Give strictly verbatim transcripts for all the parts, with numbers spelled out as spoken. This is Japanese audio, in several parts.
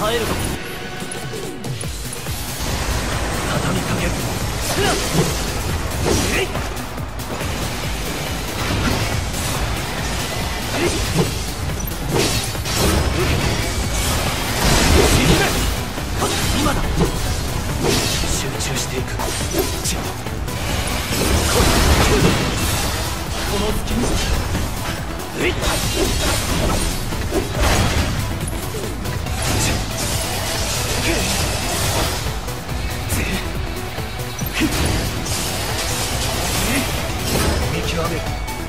耐えるぞ。畳みかける。えいっ今だ。集中していく。ちこの隙にえいっ見極める。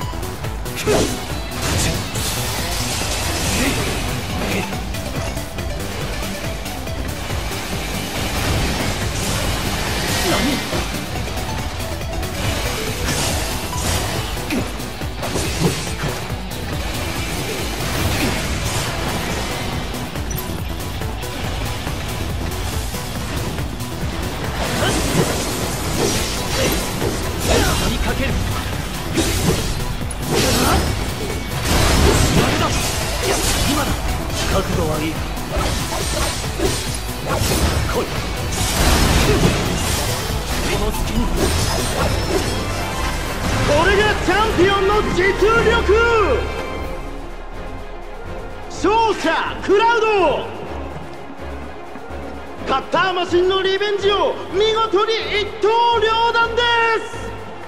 覚悟はいい。来い。この隙にこれがチャンピオンの実力。勝者クラウド。カッターマシンのリベンジを見事に一刀両断です。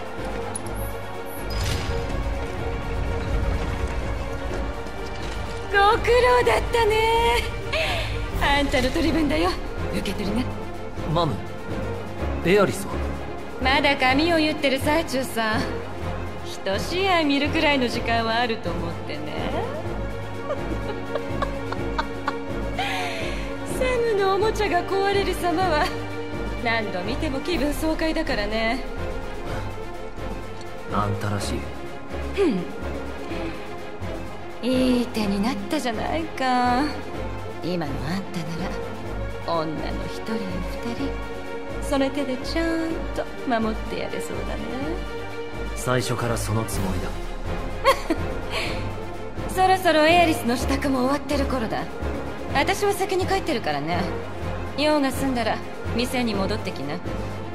ご苦労だったね。あんたの取り分だよ。受け取りな。 マム、エアリスはまだ髪を言ってる最中さ。一試合見るくらいの時間はあると思ってね。サムのおもちゃが壊れる様は何度見ても気分爽快だからね。 あんたらしい。 いい手になったじゃないか。今のあんたなら女の一人や二人その手でちゃんと守ってやれそうだね。 最初からそのつもりだ。 そろそろエアリスの支度も終わってる頃だ。私は先に帰ってるからね。用が済んだら店に戻ってきな。